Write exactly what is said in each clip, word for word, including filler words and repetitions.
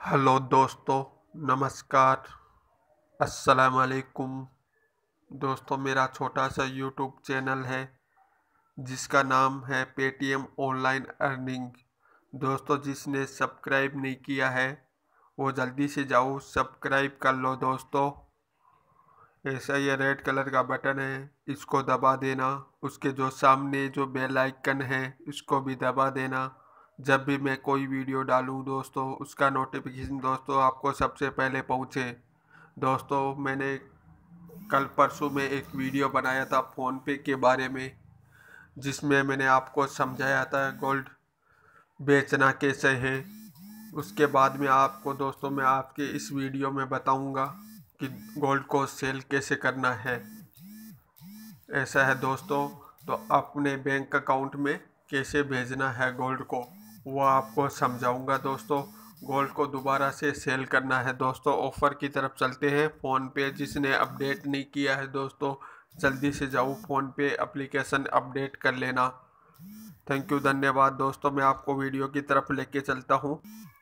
Hello दोस्तों, नमस्कार, अस्सलाम वालेकुम। दोस्तों, मेरा छोटा सा यूट्यूब चैनल है जिसका नाम है पेटीएम ऑनलाइन अर्निंग। दोस्तों, जिसने सब्सक्राइब नहीं किया है वो जल्दी से जाओ सब्सक्राइब कर लो। दोस्तों, ऐसा ये रेड कलर का बटन है, इसको दबा देना। उसके जो सामने जो बेल आइकन है इसको भी दबा देना। जब भी मैं कोई वीडियो डालूं दोस्तों, उसका नोटिफिकेशन दोस्तों आपको सबसे पहले पहुंचे। दोस्तों, मैंने कल परसों में एक वीडियो बनाया था फ़ोन पे के बारे में, जिसमें मैंने आपको समझाया था गोल्ड बेचना कैसे है। उसके बाद में आपको दोस्तों मैं आपके इस वीडियो में बताऊंगा कि गोल्ड को सेल कैसे करना है। ऐसा है दोस्तों, तो अपने बैंक अकाउंट में कैसे भेजना है गोल्ड को वो आपको समझाऊंगा। दोस्तों, गोल्ड को दोबारा से सेल करना है दोस्तों। ऑफ़र की तरफ चलते हैं। फ़ोन पे जिसने अपडेट नहीं किया है दोस्तों, जल्दी से जाओ फ़ोन पे एप्लीकेशन अपडेट कर लेना। थैंक यू, धन्यवाद। दोस्तों, मैं आपको वीडियो की तरफ लेके चलता हूँ।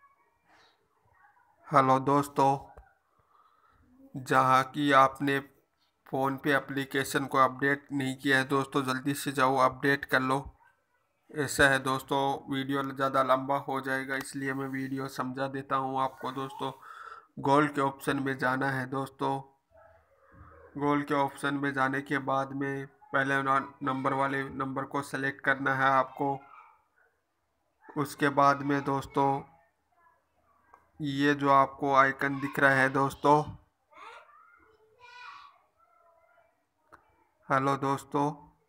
हेलो दोस्तों, जहाँ की आपने फ़ोन पे एप्लीकेशन को अपडेट नहीं किया है दोस्तों, जल्दी से जाओ अपडेट कर लो। ऐसा है दोस्तों, वीडियो ज़्यादा लंबा हो जाएगा इसलिए मैं वीडियो समझा देता हूँ आपको। दोस्तों, गोल्ड के ऑप्शन में जाना है दोस्तों। गोल्ड के ऑप्शन में जाने के बाद में पहले नंबर वाले नंबर को सेलेक्ट करना है आपको। उसके बाद में दोस्तों ये जो आपको आइकन दिख रहा है दोस्तों, हेलो दोस्तों,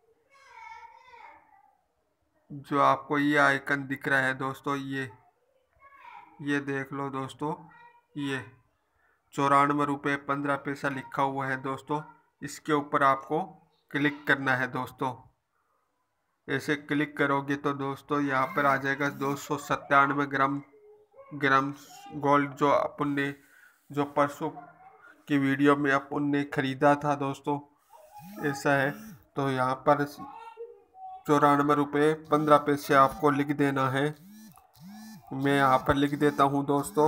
जो आपको ये आइकन दिख रहा है दोस्तों, ये ये देख लो दोस्तों, ये चौरानवे रुपये पंद्रह पैसा लिखा हुआ है दोस्तों। इसके ऊपर आपको क्लिक करना है दोस्तों। ऐसे क्लिक करोगे तो दोस्तों यहाँ पर आ जाएगा दो सौ सत्तानवे ग्राम ग्राम गोल्ड, जो अपन ने जो परसों की वीडियो में अपन ने ख़रीदा था दोस्तों। ऐसा है, तो यहाँ पर चौरानवे रुपये पंद्रह पैसे आपको लिख देना है। मैं यहाँ पर लिख देता हूँ दोस्तों।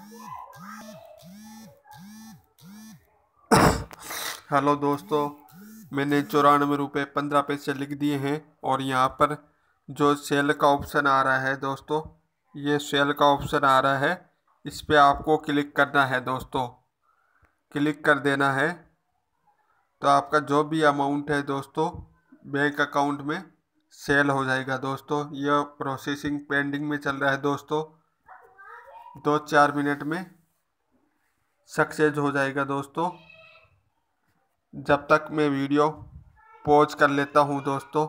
हेलो दोस्तों, मैंने चौरानवे रुपये पंद्रह पैसे लिख दिए हैं। और यहाँ पर जो सेल का ऑप्शन आ रहा है दोस्तों, ये सेल का ऑप्शन आ रहा है, इस पर आपको क्लिक करना है दोस्तों। क्लिक कर देना है तो आपका जो भी अमाउंट है दोस्तों बैंक अकाउंट में सेल हो जाएगा दोस्तों। यह प्रोसेसिंग पेंडिंग में चल रहा है दोस्तों, दो चार मिनट में सक्सेस हो जाएगा दोस्तों। जब तक मैं वीडियो पॉज कर लेता हूं दोस्तों।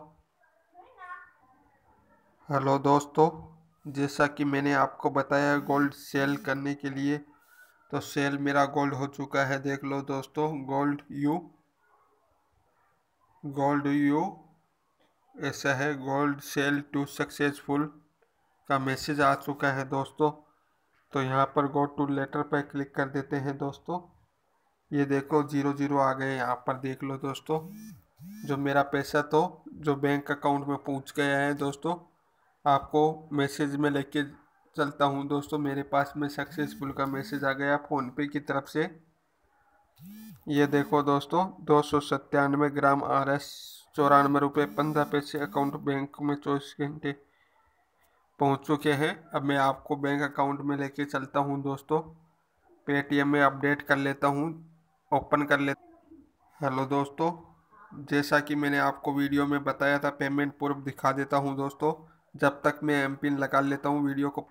हेलो दोस्तों, जैसा कि मैंने आपको बताया गोल्ड सेल करने के लिए, तो सेल मेरा गोल्ड हो चुका है। देख लो दोस्तों, गोल्ड यू गोल्ड यू ऐसा है, गोल्ड सेल टू सक्सेसफुल का मैसेज आ चुका है दोस्तों। तो यहाँ पर गो टू लेटर पर क्लिक कर देते हैं दोस्तों। ये देखो जीरो जीरो आ गए यहाँ पर, देख लो दोस्तों। जो मेरा पैसा तो जो बैंक अकाउंट में पहुँच गया है दोस्तों, आपको मैसेज में लेके चलता हूँ दोस्तों। मेरे पास में सक्सेसफुल का मैसेज आ गया फ़ोन पे की तरफ से। ये देखो दोस्तों, दो सौ सत्तानवे ग्राम आर एस चौरानवे रुपये पंद्रह पैसे अकाउंट बैंक में चौबीस घंटे पहुँच चुके हैं। अब मैं आपको बैंक अकाउंट में लेके चलता हूँ दोस्तों। पेटीएम में अपडेट कर लेता हूँ, ओपन कर ले। हेलो दोस्तों, जैसा कि मैंने आपको वीडियो में बताया था, पेमेंट प्रूफ दिखा देता हूं दोस्तों। जब तक मैं एम पिन लगा लेता हूं वीडियो को।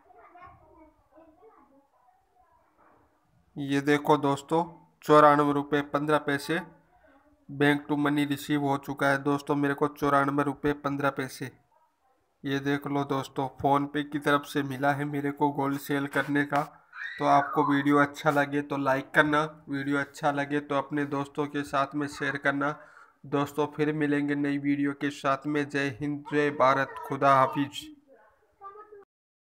ये देखो दोस्तों, चौरानवे रुपये पंद्रह पैसे बैंक टू मनी रिसीव हो चुका है दोस्तों, मेरे को चौरानवे रुपये पंद्रह पैसे। ये देख लो दोस्तों, फ़ोन पे की तरफ से मिला है मेरे को गोल्ड सेल करने का। तो आपको वीडियो अच्छा लगे तो लाइक करना, वीडियो अच्छा लगे तो अपने दोस्तों के साथ में शेयर करना। दोस्तों, फिर मिलेंगे नई वीडियो के साथ में। जय हिंद, जय भारत, खुदा हाफिज।